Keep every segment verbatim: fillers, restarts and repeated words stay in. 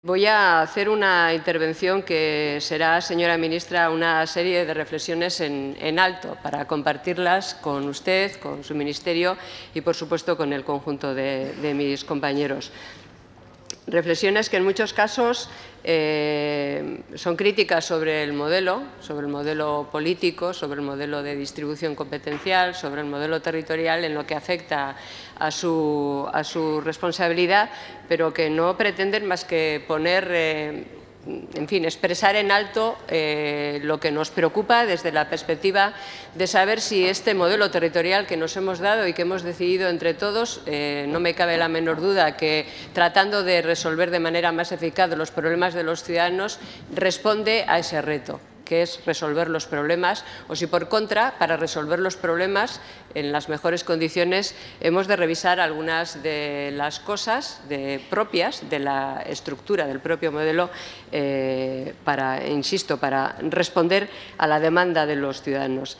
Voy a hacer una intervención que será, señora ministra, una serie de reflexiones en, en alto para compartirlas con usted, con su ministerio y, por supuesto, con el conjunto de, de mis compañeros. Reflexiones que en muchos casos eh, son críticas sobre el modelo, sobre el modelo político, sobre el modelo de distribución competencial, sobre el modelo territorial en lo que afecta a su, a su responsabilidad, pero que no pretenden más que poner, eh, en fin, expresar en alto eh, lo que nos preocupa desde la perspectiva de saber si este modelo territorial que nos hemos dado y que hemos decidido entre todos, eh, no me cabe la menor duda que tratando de resolver de manera más eficaz los problemas de los ciudadanos, responde a ese reto, que es resolver los problemas, o si por contra, para resolver los problemas en las mejores condiciones, hemos de revisar algunas de las cosas de, propias de la estructura del propio modelo eh, para, insisto, para responder a la demanda de los ciudadanos.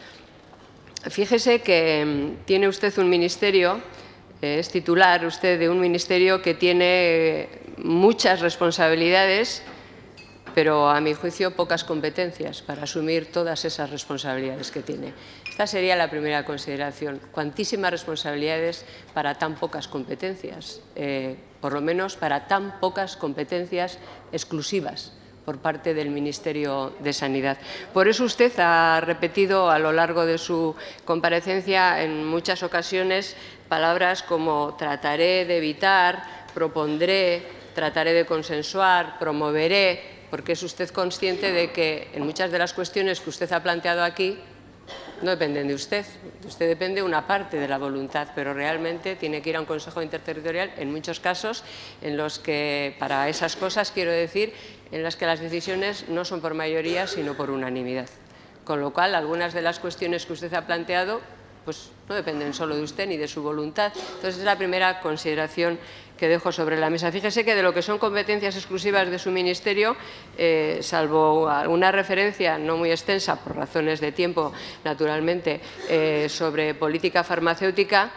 Fíjese que tiene usted un ministerio, eh, es titular usted de un ministerio que tiene muchas responsabilidades, pero a mi juicio pocas competencias para asumir todas esas responsabilidades que tiene. Esta sería la primera consideración. Cuantísimas responsabilidades para tan pocas competencias, eh, por lo menos para tan pocas competencias exclusivas por parte del Ministerio de Sanidad. Por eso usted ha repetido a lo largo de su comparecencia en muchas ocasiones palabras como trataré de evitar, propondré, trataré de consensuar, promoveré, porque es usted consciente de que en muchas de las cuestiones que usted ha planteado aquí no dependen de usted. De usted depende una parte de la voluntad, pero realmente tiene que ir a un Consejo Interterritorial en muchos casos en los que, para esas cosas, quiero decir, en las que las decisiones no son por mayoría, sino por unanimidad. Con lo cual, algunas de las cuestiones que usted ha planteado pues no dependen solo de usted ni de su voluntad. Entonces, es la primera consideración que dejo sobre la mesa. Fíjese que de lo que son competencias exclusivas de su ministerio, eh, salvo alguna referencia no muy extensa, por razones de tiempo, naturalmente, eh, sobre política farmacéutica,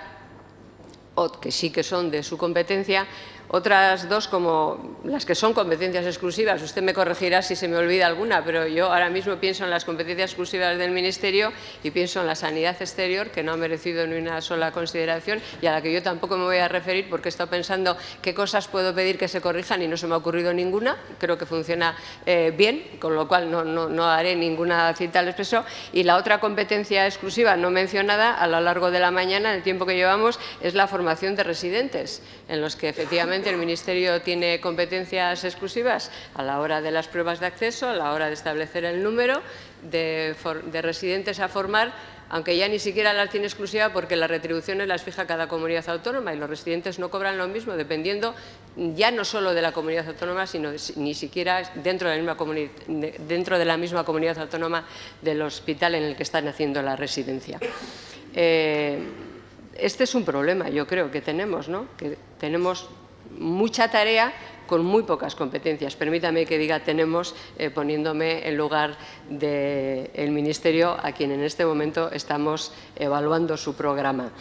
o que sí que son de su competencia, otras dos, como las que son competencias exclusivas, usted me corregirá si se me olvida alguna, pero yo ahora mismo pienso en las competencias exclusivas del Ministerio y pienso en la sanidad exterior, que no ha merecido ni una sola consideración y a la que yo tampoco me voy a referir porque he estado pensando qué cosas puedo pedir que se corrijan y no se me ha ocurrido ninguna. Creo que funciona eh, bien, con lo cual no, no, no haré ninguna cita al expreso. Y la otra competencia exclusiva no mencionada a lo largo de la mañana, en el tiempo que llevamos, es la formación de residentes, en los que efectivamente el Ministerio tiene competencias exclusivas a la hora de las pruebas de acceso, a la hora de establecer el número de, de residentes a formar, aunque ya ni siquiera las tiene exclusiva porque las retribuciones las fija cada comunidad autónoma y los residentes no cobran lo mismo dependiendo ya no solo de la comunidad autónoma, sino ni siquiera dentro de la misma, dentro de la misma comunidad autónoma del hospital en el que están haciendo la residencia. Eh, este es un problema, yo creo, que tenemos, ¿no? Que tenemos mucha tarea con muy pocas competencias. Permítame que diga tenemos, eh, poniéndome en lugar del Ministerio, a quien en este momento estamos evaluando su programa.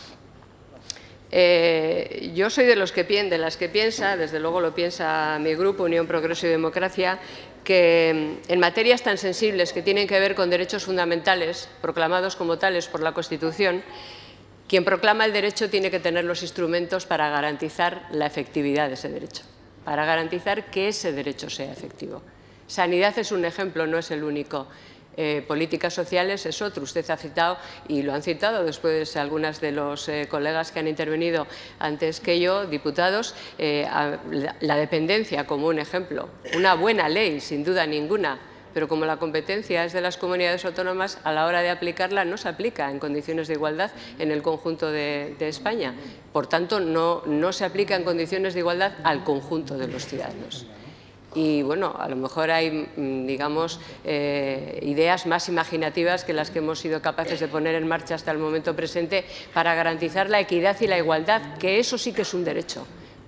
Eh, yo soy de, los que, de las que piensa, desde luego lo piensa mi grupo, Unión Progreso y Democracia, que en materias tan sensibles que tienen que ver con derechos fundamentales, proclamados como tales por la Constitución, quien proclama el derecho tiene que tener los instrumentos para garantizar la efectividad de ese derecho, para garantizar que ese derecho sea efectivo. Sanidad es un ejemplo, no es el único. Eh, políticas sociales es otro. Usted ha citado, y lo han citado después algunas de los eh, colegas que han intervenido antes que yo, diputados, eh, a la, la dependencia como un ejemplo. Una buena ley, sin duda ninguna. Pero como la competencia es de las comunidades autónomas, a la hora de aplicarla no se aplica en condiciones de igualdad en el conjunto de, de España. Por tanto, no, no se aplica en condiciones de igualdad al conjunto de los ciudadanos. Y, bueno, a lo mejor hay, digamos, eh, ideas más imaginativas que las que hemos sido capaces de poner en marcha hasta el momento presente para garantizar la equidad y la igualdad, que eso sí que es un derecho,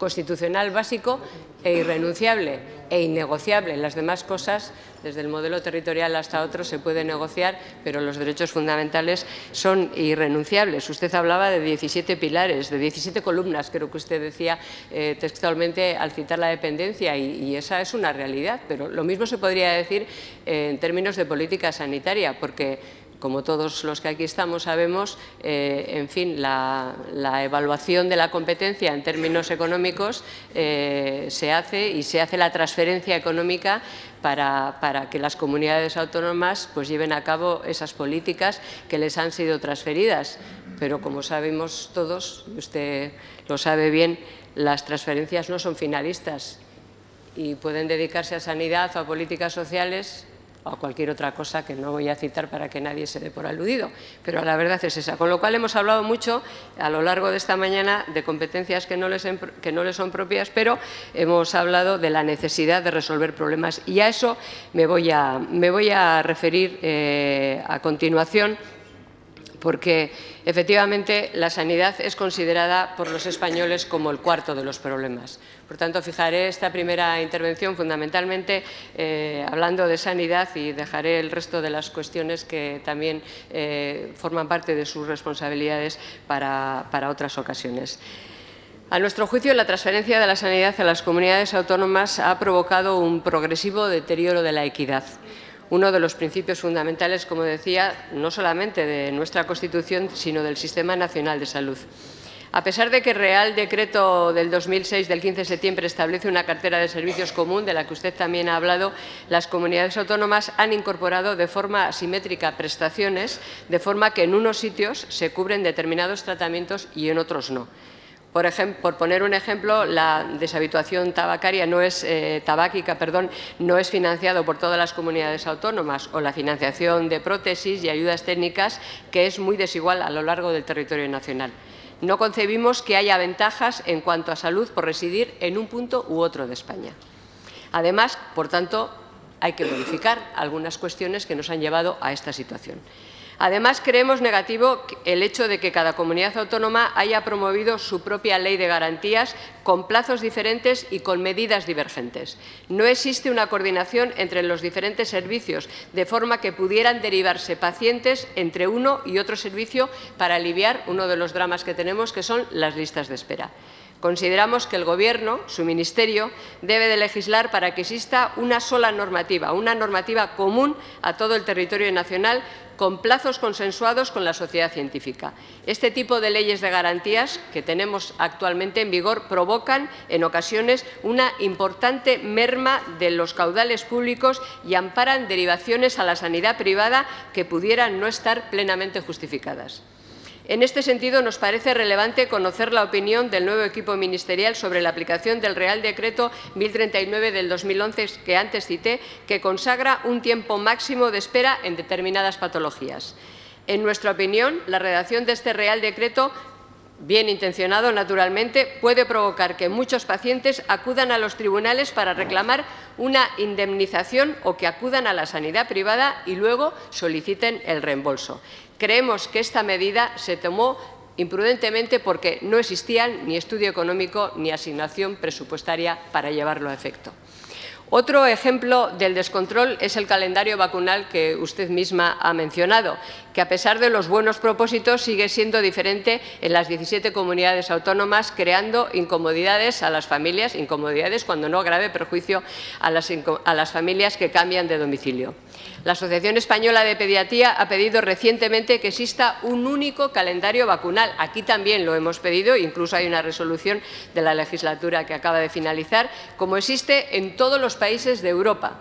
constitucional básico e irrenunciable e innegociable. Las demás cosas, desde el modelo territorial hasta otro, se puede negociar, pero los derechos fundamentales son irrenunciables. Usted hablaba de diecisiete pilares, de diecisiete columnas, creo que usted decía eh, textualmente al citar la dependencia, y, y esa es una realidad, pero lo mismo se podría decir eh, en términos de política sanitaria, porque como todos los que aquí estamos sabemos, eh, en fin, la, la evaluación de la competencia en términos económicos eh, se hace y se hace la transferencia económica para, para que las comunidades autónomas pues, lleven a cabo esas políticas que les han sido transferidas. Pero como sabemos todos, y usted lo sabe bien, las transferencias no son finalistas y pueden dedicarse a sanidad o a políticas sociales o a cualquier otra cosa que no voy a citar para que nadie se dé por aludido, pero la verdad es esa. Con lo cual hemos hablado mucho a lo largo de esta mañana de competencias que no les, que no les son propias, pero hemos hablado de la necesidad de resolver problemas y a eso me voy a, me voy a referir eh, a continuación, porque efectivamente la sanidad es considerada por los españoles como el cuarto de los problemas. Por tanto, fijaré esta primera intervención fundamentalmente eh, hablando de sanidad y dejaré el resto de las cuestiones que también eh, forman parte de sus responsabilidades para, para otras ocasiones. A nuestro juicio, la transferencia de la sanidad a las comunidades autónomas ha provocado un progresivo deterioro de la equidad. Uno de los principios fundamentales, como decía, no solamente de nuestra Constitución, sino del Sistema Nacional de Salud. A pesar de que el Real Decreto del dos mil seis, del quince de septiembre, establece una cartera de servicios común, de la que usted también ha hablado, las comunidades autónomas han incorporado de forma asimétrica prestaciones, de forma que en unos sitios se cubren determinados tratamientos y en otros no. Por, ejemplo, por poner un ejemplo, la deshabituación tabacaria no es, eh, tabáquica perdón, no es financiado por todas las comunidades autónomas, o la financiación de prótesis y ayudas técnicas, que es muy desigual a lo largo del territorio nacional. No concebimos que haya ventajas en cuanto a salud por residir en un punto u otro de España. Además, por tanto, hay que modificar algunas cuestiones que nos han llevado a esta situación. Además, creemos negativo el hecho de que cada comunidad autónoma haya promovido su propia ley de garantías con plazos diferentes y con medidas divergentes. No existe una coordinación entre los diferentes servicios, de forma que pudieran derivarse pacientes entre uno y otro servicio para aliviar uno de los dramas que tenemos, que son las listas de espera. Consideramos que el Gobierno, su Ministerio, debe de legislar para que exista una sola normativa, una normativa común a todo el territorio nacional, con plazos consensuados con la sociedad científica. Este tipo de leyes de garantías que tenemos actualmente en vigor provocan, en ocasiones, una importante merma de los caudales públicos y amparan derivaciones a la sanidad privada que pudieran no estar plenamente justificadas. En este sentido, nos parece relevante conocer la opinión del nuevo equipo ministerial sobre la aplicación del Real Decreto mil treinta y nueve del dos mil once, que antes cité, que consagra un tiempo máximo de espera en determinadas patologías. En nuestra opinión, la redacción de este Real Decreto, bien intencionado naturalmente, puede provocar que muchos pacientes acudan a los tribunales para reclamar una indemnización o que acudan a la sanidad privada y luego soliciten el reembolso. Creemos que esta medida se tomó imprudentemente porque no existían ni estudio económico ni asignación presupuestaria para llevarlo a efecto. Otro ejemplo del descontrol es el calendario vacunal que usted misma ha mencionado, que a pesar de los buenos propósitos sigue siendo diferente en las diecisiete comunidades autónomas, creando incomodidades a las familias, incomodidades cuando no grave perjuicio a las, a las familias que cambian de domicilio. La Asociación Española de Pediatría ha pedido recientemente que exista un único calendario vacunal. Aquí también lo hemos pedido, incluso hay una resolución de la legislatura que acaba de finalizar, como existe en todos los países de Europa.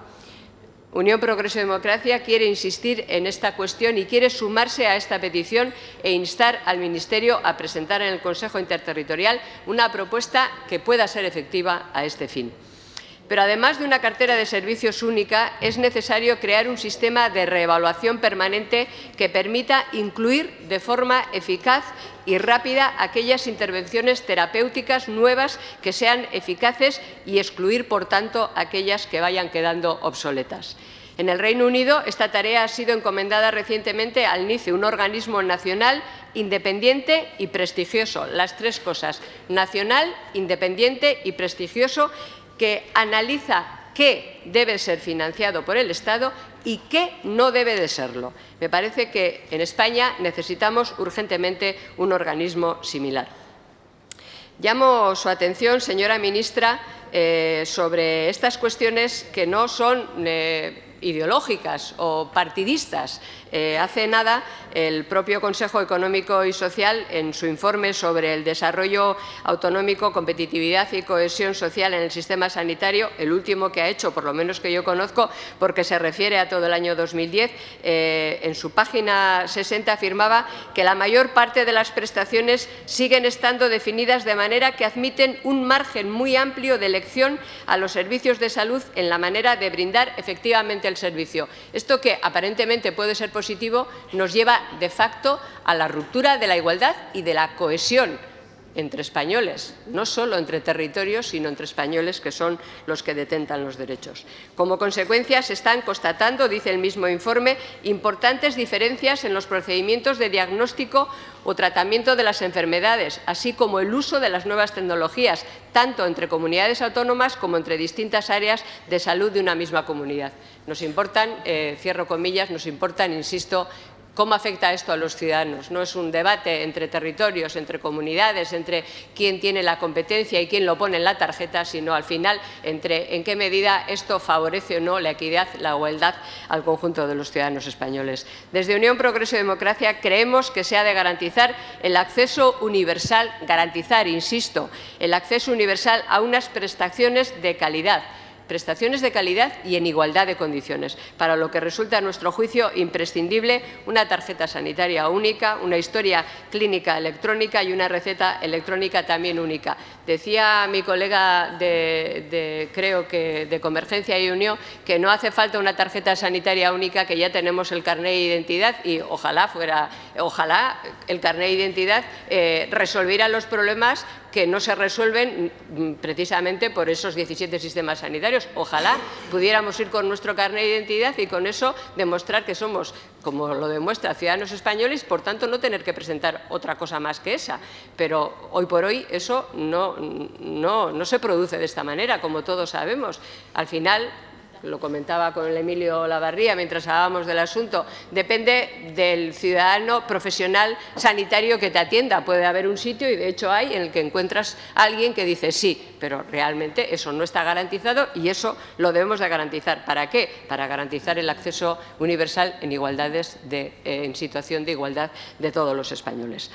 Unión Progreso y Democracia quiere insistir en esta cuestión y quiere sumarse a esta petición e instar al Ministerio a presentar en el Consejo Interterritorial una propuesta que pueda ser efectiva a este fin. Pero además de una cartera de servicios única, es necesario crear un sistema de reevaluación permanente que permita incluir de forma eficaz y rápida aquellas intervenciones terapéuticas nuevas que sean eficaces y excluir, por tanto, aquellas que vayan quedando obsoletas. En el Reino Unido, esta tarea ha sido encomendada recientemente al N I C E, un organismo nacional, independiente y prestigioso. Las tres cosas: nacional, independiente y prestigioso, que analiza qué debe ser financiado por el Estado y qué no debe de serlo. Me parece que en España necesitamos urgentemente un organismo similar. Llamo su atención, señora ministra, eh, sobre estas cuestiones que no son eh, ideológicas o partidistas. Eh, hace nada, el propio Consejo Económico y Social, en su informe sobre el desarrollo autonómico, competitividad y cohesión social en el sistema sanitario, el último que ha hecho, por lo menos que yo conozco, porque se refiere a todo el año dos mil diez, eh, en su página sesenta afirmaba que la mayor parte de las prestaciones siguen estando definidas de manera que admiten un margen muy amplio de elección a los servicios de salud en la manera de brindar efectivamente el servicio. Esto, que aparentemente puede ser positivo, nos lleva de facto a la ruptura de la igualdad y de la cohesión entre españoles, no solo entre territorios, sino entre españoles, que son los que detentan los derechos. Como consecuencia, se están constatando, dice el mismo informe, importantes diferencias en los procedimientos de diagnóstico o tratamiento de las enfermedades, así como el uso de las nuevas tecnologías, tanto entre comunidades autónomas como entre distintas áreas de salud de una misma comunidad. Nos importan, eh, cierro comillas, nos importan, insisto, ¿cómo afecta esto a los ciudadanos? No es un debate entre territorios, entre comunidades, entre quién tiene la competencia y quién lo pone en la tarjeta, sino al final entre en qué medida esto favorece o no la equidad, la igualdad al conjunto de los ciudadanos españoles. Desde Unión Progreso y Democracia creemos que se ha de garantizar el acceso universal, garantizar, insisto, el acceso universal a unas prestaciones de calidad, prestaciones de calidad y en igualdad de condiciones, para lo que resulta, a nuestro juicio, imprescindible una tarjeta sanitaria única, una historia clínica electrónica y una receta electrónica también única. Decía mi colega de, de, creo que de Convergencia y Unión, que no hace falta una tarjeta sanitaria única, que ya tenemos el carné de identidad, y ojalá fuera, ojalá el carné de identidad eh, resolviera los problemas que no se resuelven precisamente por esos diecisiete sistemas sanitarios. Ojalá pudiéramos ir con nuestro carné de identidad y con eso demostrar que somos, como lo demuestra, ciudadanos españoles, por tanto no tener que presentar otra cosa más que esa. Pero hoy por hoy eso no, no, no se produce de esta manera, como todos sabemos. Al final, lo comentaba con el Emilio Lavarría mientras hablábamos del asunto, depende del ciudadano profesional sanitario que te atienda. Puede haber un sitio, y de hecho hay, en el que encuentras a alguien que dice sí, pero realmente eso no está garantizado y eso lo debemos de garantizar. ¿Para qué? Para garantizar el acceso universal en igualdades de, eh, en situación de igualdad de todos los españoles.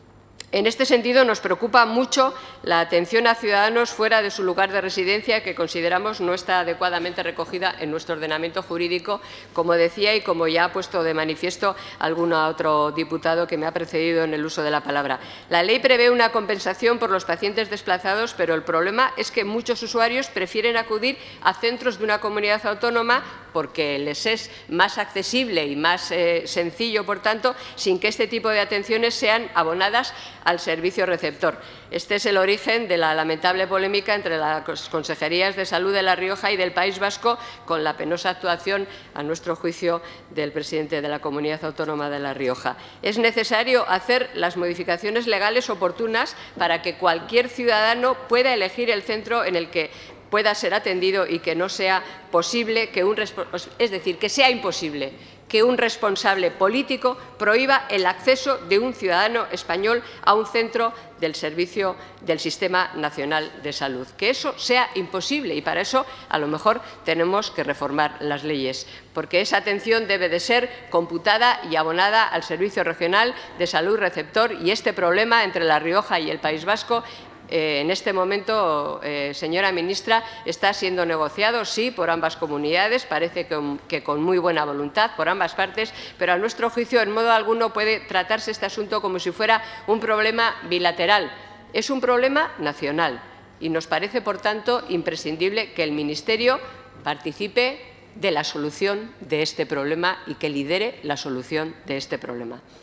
En este sentido, nos preocupa mucho la atención a ciudadanos fuera de su lugar de residencia, que consideramos no está adecuadamente recogida en nuestro ordenamiento jurídico, como decía y como ya ha puesto de manifiesto algún otro diputado que me ha precedido en el uso de la palabra. La ley prevé una compensación por los pacientes desplazados, pero el problema es que muchos usuarios prefieren acudir a centros de una comunidad autónoma porque les es más accesible y más eh, sencillo, por tanto, sin que este tipo de atenciones sean abonadas al servicio receptor. Este es el origen de la lamentable polémica entre las consejerías de Salud de La Rioja y del País Vasco, con la penosa actuación, a nuestro juicio, del presidente de la Comunidad Autónoma de La Rioja. Es necesario hacer las modificaciones legales oportunas para que cualquier ciudadano pueda elegir el centro en el que pueda ser atendido y que no sea posible que un es decir, que sea imposible que un responsable político prohíba el acceso de un ciudadano español a un centro del servicio del Sistema Nacional de Salud. Que eso sea imposible, y para eso a lo mejor tenemos que reformar las leyes, porque esa atención debe de ser computada y abonada al Servicio Regional de Salud Receptor, y este problema entre La Rioja y el País Vasco Eh, en este momento, eh, señora ministra, está siendo negociado, sí, por ambas comunidades, parece que, que con muy buena voluntad por ambas partes, pero a nuestro juicio en modo alguno puede tratarse este asunto como si fuera un problema bilateral. Es un problema nacional y nos parece, por tanto, imprescindible que el Ministerio participe de la solución de este problema y que lidere la solución de este problema.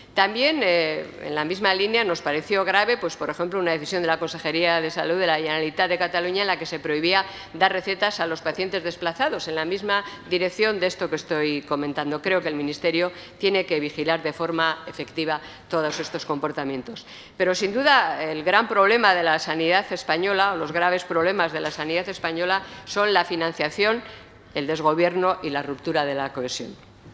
También, eh, en la misma línea, nos pareció grave, pues, por ejemplo, una decisión de la Consejería de Salud de la Generalitat de Cataluña en la que se prohibía dar recetas a los pacientes desplazados, en la misma dirección de esto que estoy comentando. Creo que el Ministerio tiene que vigilar de forma efectiva todos estos comportamientos. Pero, sin duda, el gran problema de la sanidad española, o los graves problemas de la sanidad española, son la financiación, el desgobierno y la ruptura de la cohesión.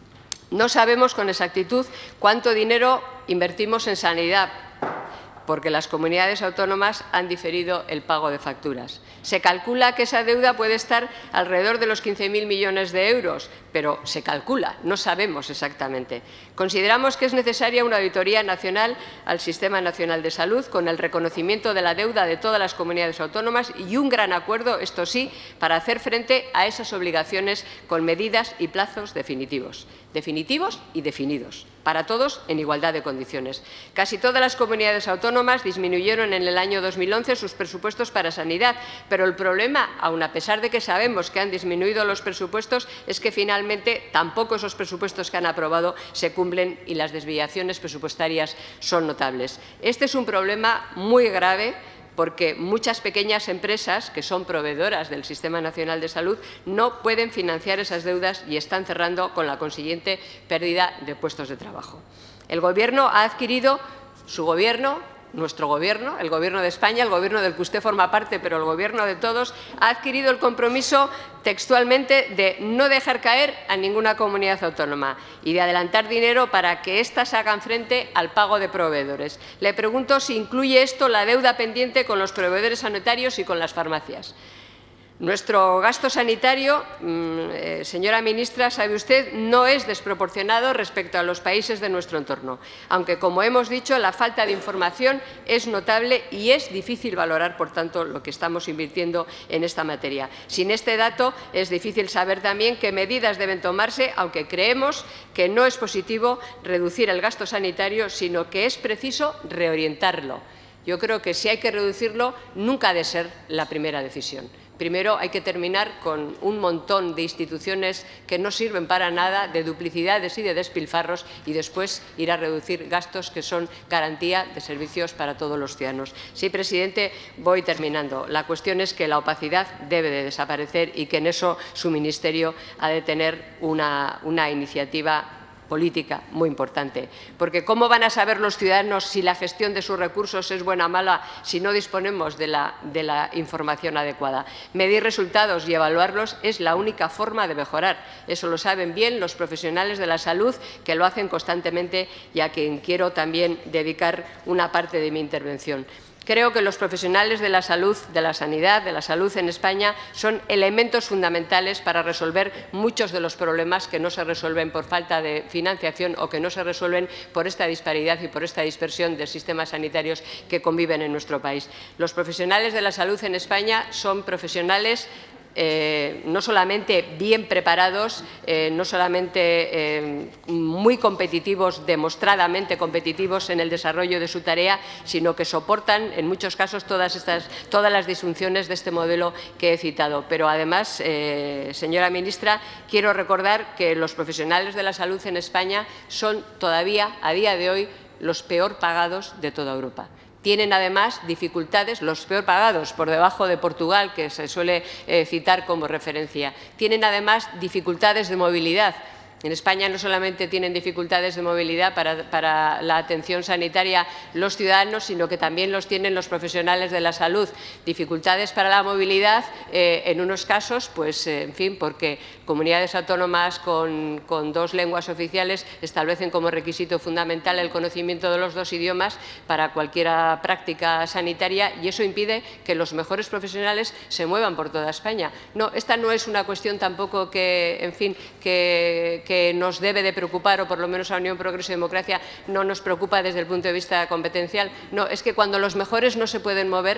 No sabemos con exactitud cuánto dinero invertimos en sanidad, porque las comunidades autónomas han diferido el pago de facturas. Se calcula que esa deuda puede estar alrededor de los quince mil millones de euros, pero se calcula, no sabemos exactamente. Consideramos que es necesaria una auditoría nacional al Sistema Nacional de Salud, con el reconocimiento de la deuda de todas las comunidades autónomas y un gran acuerdo, esto sí, para hacer frente a esas obligaciones con medidas y plazos definitivos. Definitivos y definidos, para todos en igualdad de condiciones. Casi todas las comunidades autónomas disminuyeron en el año dos mil once sus presupuestos para sanidad, pero el problema, aun a pesar de que sabemos que han disminuido los presupuestos, es que finalmente tampoco esos presupuestos que han aprobado se cumplen y las desviaciones presupuestarias son notables. Este es un problema muy grave, porque muchas pequeñas empresas, que son proveedoras del Sistema Nacional de Salud, no pueden financiar esas deudas y están cerrando con la consiguiente pérdida de puestos de trabajo. El Gobierno ha adquirido, su Gobierno, nuestro Gobierno, el Gobierno de España, el Gobierno del que usted forma parte, pero el Gobierno de todos, ha adquirido el compromiso textualmente de no dejar caer a ninguna comunidad autónoma y de adelantar dinero para que éstas hagan frente al pago de proveedores. Le pregunto si incluye esto la deuda pendiente con los proveedores sanitarios y con las farmacias. Nuestro gasto sanitario, eh, señora ministra, sabe usted, no es desproporcionado respecto a los países de nuestro entorno, aunque, como hemos dicho, la falta de información es notable y es difícil valorar, por tanto, lo que estamos invirtiendo en esta materia. Sin este dato, es difícil saber también qué medidas deben tomarse, aunque creemos que no es positivo reducir el gasto sanitario, sino que es preciso reorientarlo. Yo creo que si hay que reducirlo, nunca ha de ser la primera decisión. Primero hay que terminar con un montón de instituciones que no sirven para nada, de duplicidades y de despilfarros, y después ir a reducir gastos que son garantía de servicios para todos los ciudadanos. Sí, presidente, voy terminando. La cuestión es que la opacidad debe de desaparecer y que en eso su ministerio ha de tener una, una iniciativa política muy importante, porque ¿cómo van a saber los ciudadanos si la gestión de sus recursos es buena o mala si no disponemos de la, de la información adecuada? Medir resultados y evaluarlos es la única forma de mejorar. Eso lo saben bien los profesionales de la salud, que lo hacen constantemente y a quien quiero también dedicar una parte de mi intervención. Creo que los profesionales de la salud, de la sanidad, de la salud en España son elementos fundamentales para resolver muchos de los problemas que no se resuelven por falta de financiación o que no se resuelven por esta disparidad y por esta dispersión de sistemas sanitarios que conviven en nuestro país. Los profesionales de la salud en España son profesionales Eh, no solamente bien preparados, eh, no solamente eh, muy competitivos, demostradamente competitivos en el desarrollo de su tarea, sino que soportan en muchos casos todas, estas, todas las disfunciones de este modelo que he citado. Pero además, eh, señora ministra, quiero recordar que los profesionales de la salud en España son todavía, a día de hoy, los peor pagados de toda Europa. Tienen además dificultades, los peor pagados, por debajo de Portugal, que se suele eh, citar como referencia. Tienen además dificultades de movilidad. En España no solamente tienen dificultades de movilidad para, para la atención sanitaria los ciudadanos, sino que también los tienen los profesionales de la salud. Dificultades para la movilidad, eh, en unos casos, pues, eh, en fin, porque comunidades autónomas con, con dos lenguas oficiales establecen como requisito fundamental el conocimiento de los dos idiomas para cualquier práctica sanitaria, y eso impide que los mejores profesionales se muevan por toda España. No, esta no es una cuestión tampoco que, en fin, que, que nos debe de preocupar, o por lo menos a Unión Progreso y Democracia no nos preocupa desde el punto de vista competencial. No, es que cuando los mejores no se pueden mover,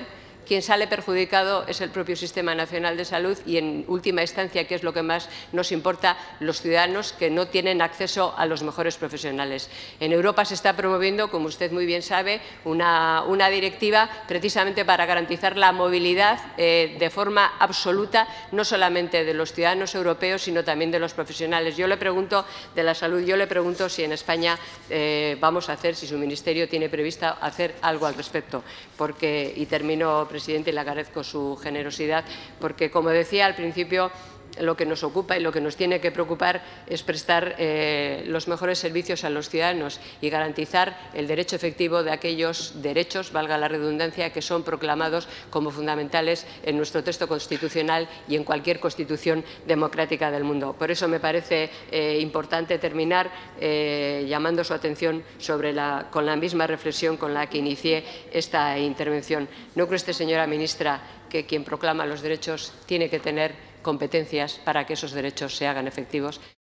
quien sale perjudicado es el propio Sistema Nacional de Salud y, en última instancia, que es lo que más nos importa, los ciudadanos que no tienen acceso a los mejores profesionales. En Europa se está promoviendo, como usted muy bien sabe, una, una directiva precisamente para garantizar la movilidad eh, de forma absoluta, no solamente de los ciudadanos europeos, sino también de los profesionales. Yo le pregunto de la salud, yo le pregunto si en España eh, vamos a hacer, si su Ministerio tiene previsto hacer algo al respecto. Porque, y termino, presidente, y le agradezco su generosidad, porque, como decía al principio, lo que nos ocupa y lo que nos tiene que preocupar es prestar eh, los mejores servicios a los ciudadanos y garantizar el derecho efectivo de aquellos derechos, valga la redundancia, que son proclamados como fundamentales en nuestro texto constitucional y en cualquier constitución democrática del mundo. Por eso me parece eh, importante terminar eh, llamando su atención sobre la, con la misma reflexión con la que inicié esta intervención. ¿No cree usted, señora ministra, que quien proclama los derechos tiene que tener competencias para que esos derechos se hagan efectivos?